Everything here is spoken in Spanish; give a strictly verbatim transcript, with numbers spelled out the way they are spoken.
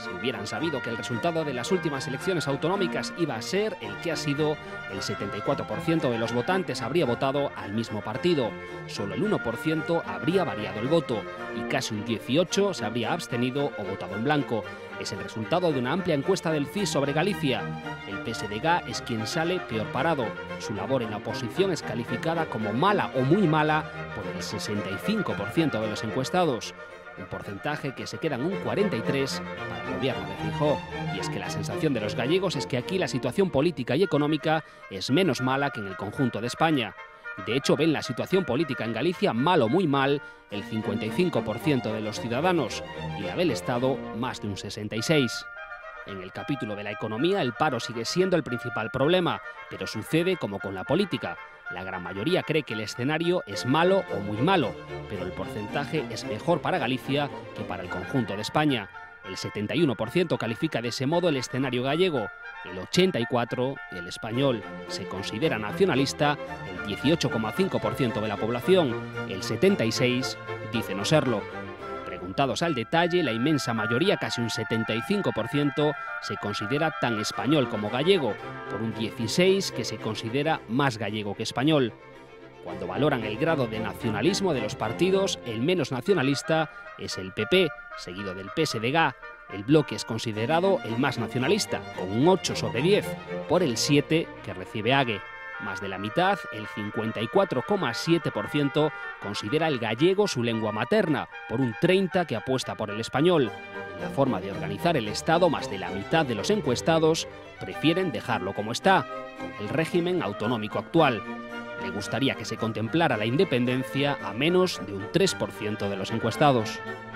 Si hubieran sabido que el resultado de las últimas elecciones autonómicas iba a ser el que ha sido, el setenta y cuatro por ciento de los votantes habría votado al mismo partido. Solo el uno por ciento habría variado el voto y casi un dieciocho por ciento se habría abstenido o votado en blanco. Es el resultado de una amplia encuesta del C I S sobre Galicia. El P S D G es quien sale peor parado. Su labor en la oposición es calificada como mala o muy mala por el sesenta y cinco por ciento de los encuestados. Un porcentaje que se queda en un cuarenta y tres por ciento para el gobierno de Feijóo. Y es que la sensación de los gallegos es que aquí la situación política y económica es menos mala que en el conjunto de España. De hecho, ven la situación política en Galicia mal o muy mal el cincuenta y cinco por ciento de los ciudadanos y la del Estado más de un sesenta y seis por ciento. En el capítulo de la economía, el paro sigue siendo el principal problema, pero sucede como con la política. La gran mayoría cree que el escenario es malo o muy malo, pero el porcentaje es mejor para Galicia que para el conjunto de España. El setenta y uno por ciento califica de ese modo el escenario gallego, el ochenta y cuatro por ciento el español. Se considera nacionalista el dieciocho coma cinco por ciento de la población, el setenta y seis por ciento dice no serlo. Preguntados al detalle, la inmensa mayoría, casi un setenta y cinco por ciento, se considera tan español como gallego, por un dieciséis por ciento que se considera más gallego que español. Cuando valoran el grado de nacionalismo de los partidos, el menos nacionalista es el P P, seguido del P S D G. El bloque es considerado el más nacionalista, con un ocho sobre diez, por el siete que recibe Ague. Más de la mitad, el cincuenta y cuatro coma siete por ciento, considera el gallego su lengua materna, por un treinta por ciento que apuesta por el español. En la forma de organizar el Estado, más de la mitad de los encuestados prefieren dejarlo como está, con el régimen autonómico actual. Le gustaría que se contemplara la independencia a menos de un tres por ciento de los encuestados.